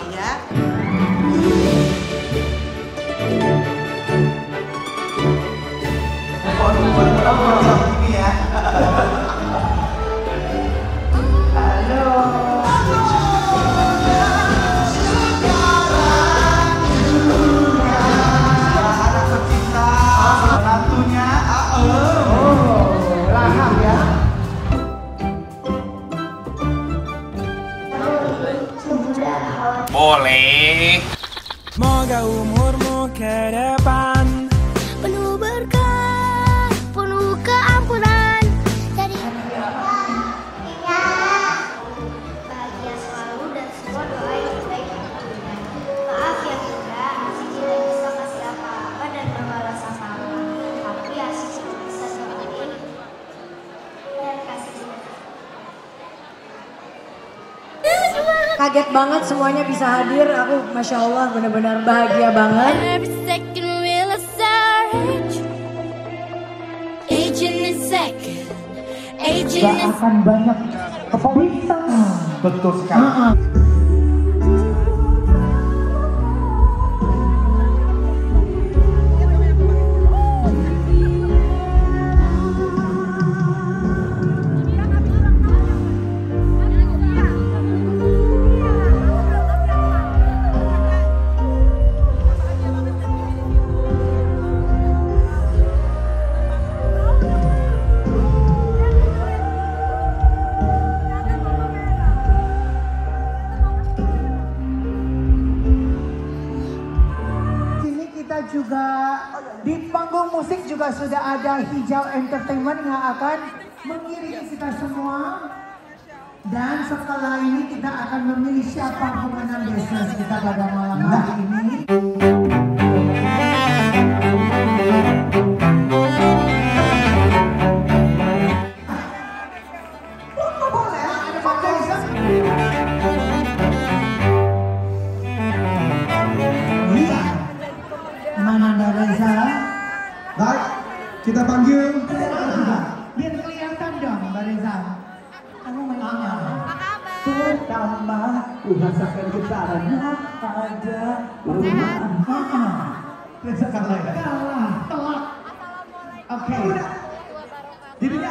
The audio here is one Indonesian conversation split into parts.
ya. Boleh. Semoga umurmu ke depan penuh berkah, penuh keampunan dari bahagia selalu dan semua doa yang baik untuknya. Maaf yang mudah, Asih tidak bisa kasih apa-apa dan membalas apa-apa, tapi Asih cuma bisa doain dan kasih. Kaget banget semuanya bisa hadir, aku Masya Allah benar-benar bahagia banget. Gak akan banyak kepawitan. Betul sekali. Juga di panggung musik juga sudah ada Hijau Entertainment yang akan mengiringi kita semua, dan setelah ini kita akan memilih siapa pemenang destinasi kita pada malam hari ini. Baik, kita panggil. Biar kelihatan dong, Mbak Reza. Kamu mainnya. Pertama, ku rasakan getarannya ada rumah. Reza kalah ya? Kalah, telak. Oke. Jadinya.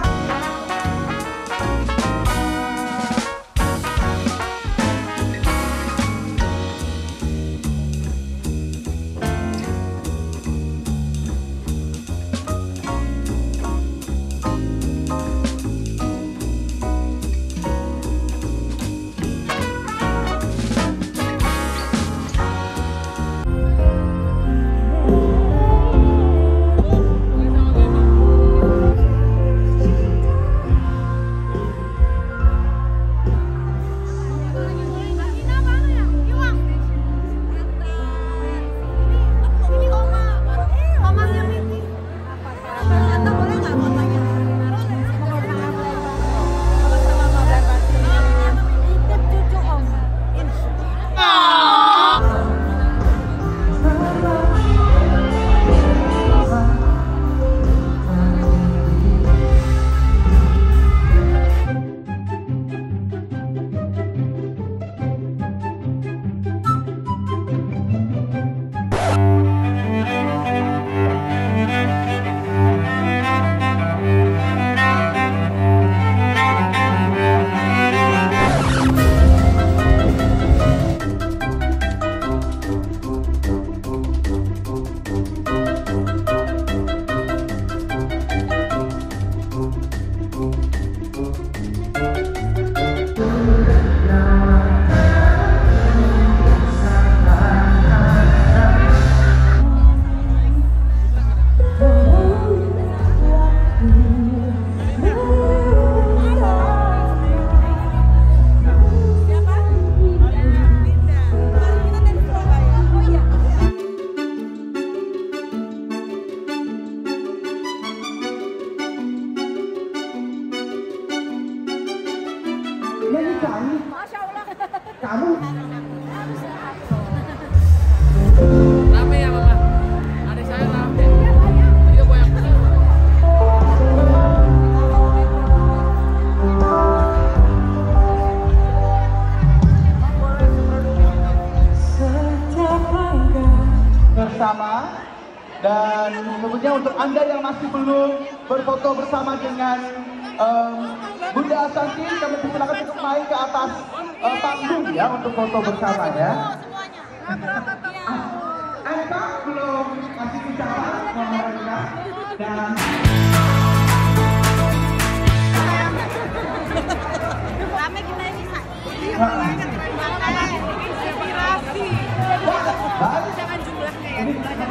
bersama. Dan tentunya untuk Anda yang masih belum berfoto bersama dengan Bunda Ashanty, kami persilakan untuk naik ke atas panggung ya untuk foto bersama ya. Anda belum masih bicara dan rame kita ini inspirasi. Jangan jumlahnya ya.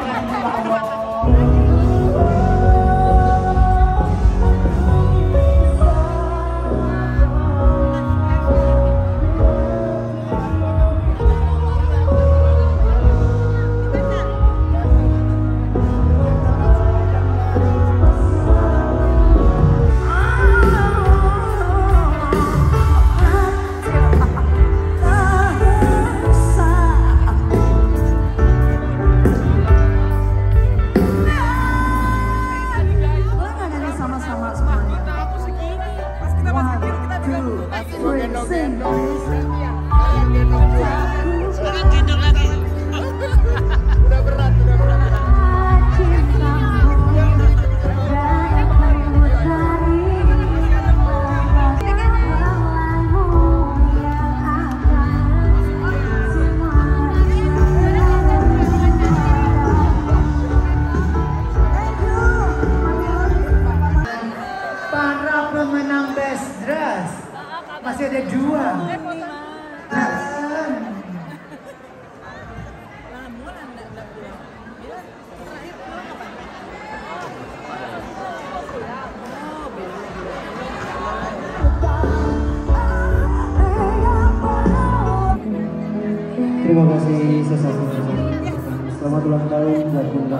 Masih ada 2. Terima kasih selamat ulang tahun buat Bunda.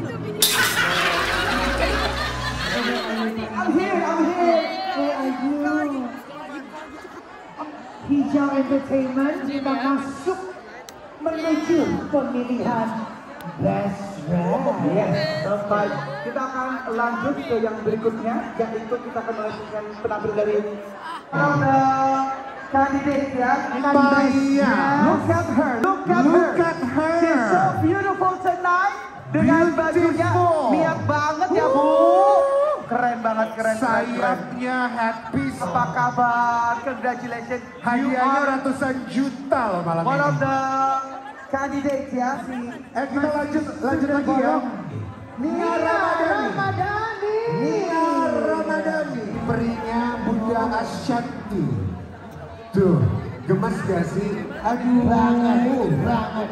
Hijau Entertainment kita masuk menuju pemilihan Best Dress. Yes, baik. Kita akan lanjut ke yang berikutnya, yaitu kita akan melakukan penampil dari kandidat ya. Maya. Look at her, look at her. She's so beautiful tonight. Dengan bajunya niat banget ya Bu. Keren banget, keren. Sayapnya headpiece. Apa kabar? Congratulations. Hadiahnya ratusan juta loh malam ini. One of the candidates ya. Kita lanjut lagi ya. Nia Ramadhani. Nia Ramadhani. Perinya Bunda Ashanty. Tuh, gemes gak sih? Aduh, banget.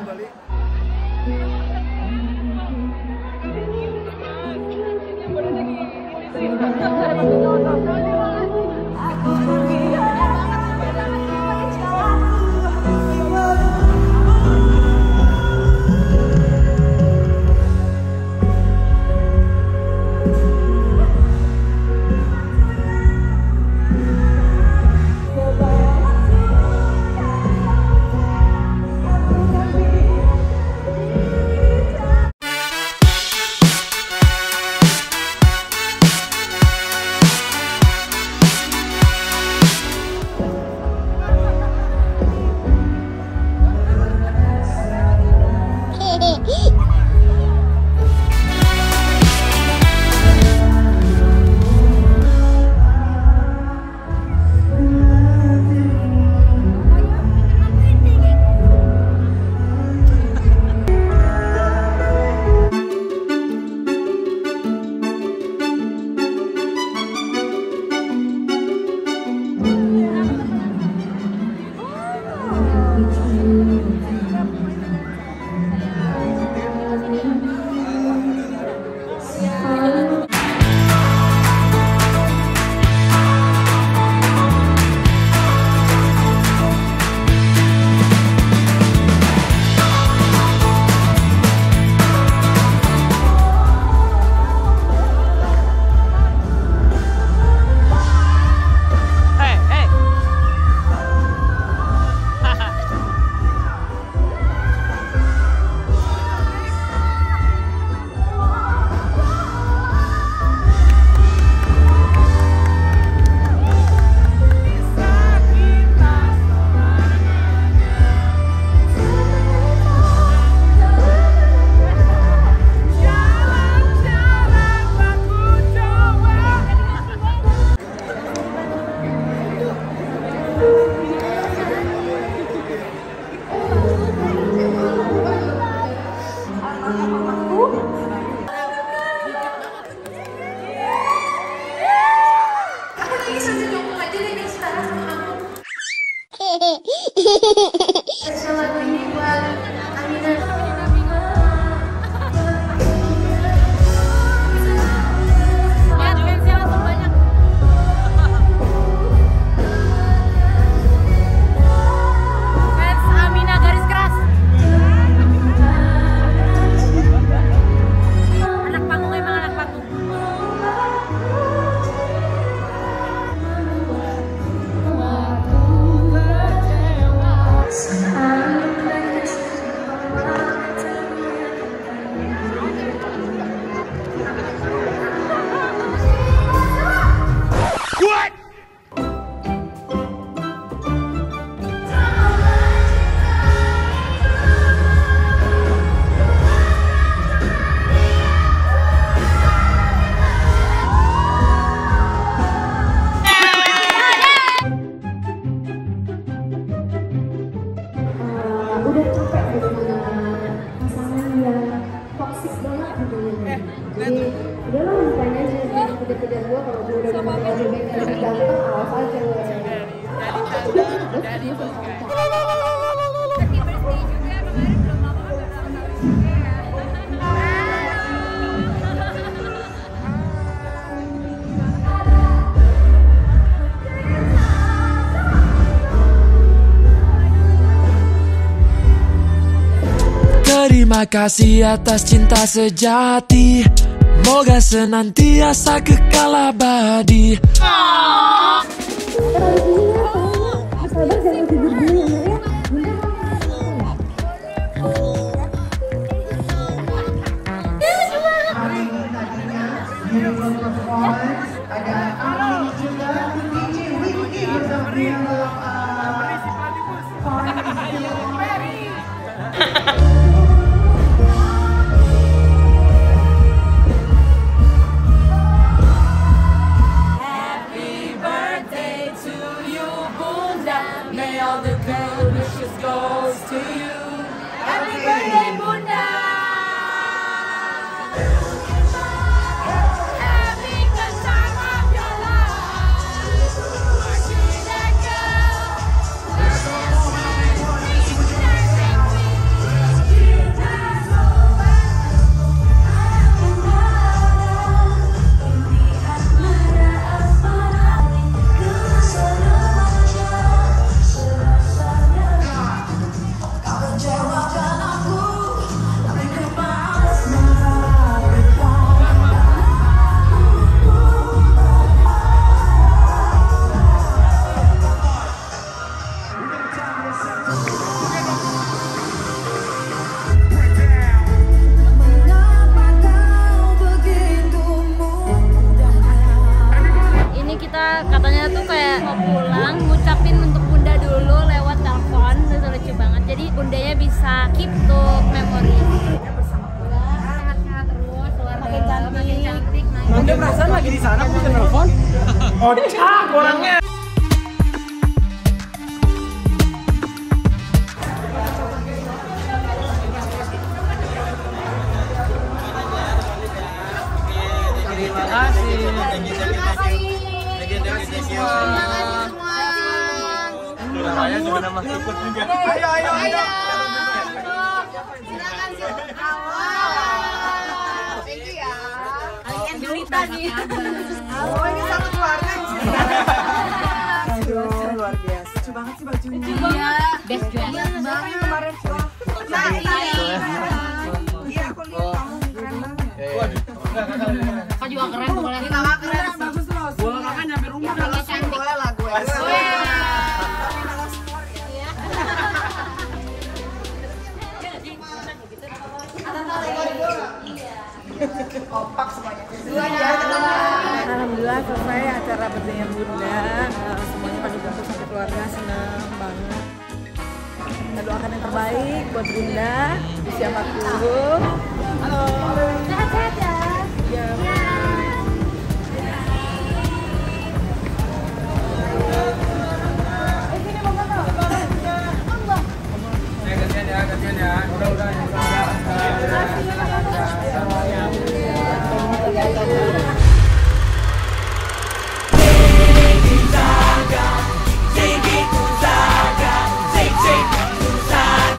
pasangan yang toksik banget gitu ya. Jadi udahlah lupain aja, jangan kejar-kejar gue. Kalau gue udah bener-bener lebih ganteng, awas aja lo. Happy birthday juga, kemarin belum lama udah ulang tahun juga ya. Terima kasih atas cinta sejati, moga senantiasa kekal abadi. Sabar, jangan tidur dulu ya. Ada Ami juga, DJ Wiki bersama dia Happy birthday to you, Bunda. May all the good wishes goes to you. Happy birthday, Bunda. Happy the time of your life. See that girl. Ini kita katanya tuh kayak mau pulang, ngucapin untuk Bunda dulu lewat telepon, itu lucu banget. Jadi Bundanya bisa keep tuh memori. Sehat-sehat terus, makin cantik. Bunda perasaan lagi di sana, aku bisa telepon. Ocak orangnya. Terima kasih. Saya juga nama ikut juga. Ayo. Silakan thank you ya. Kalian cerita nih. Oh, ini satu keluarga di sini. Luar biasa. Lucu banget sih bajunya. Iya, best juga. Siapa yang kemarin Nah, iya, aku lihat kamu keren banget. Kakak juga keren, boleh. Kakak keren, bagus loh. Bola kakak nyampe rumah. Kalau cantik boleh lah gue. Kompak semuanya. Alhamdulillah selesai acara birthday Bunda. Semuanya pada kumpul sampai keluarga, senang banget. Kita doakan yang terbaik buat Bunda di siapapun. Halo. Sehat-sehat ya.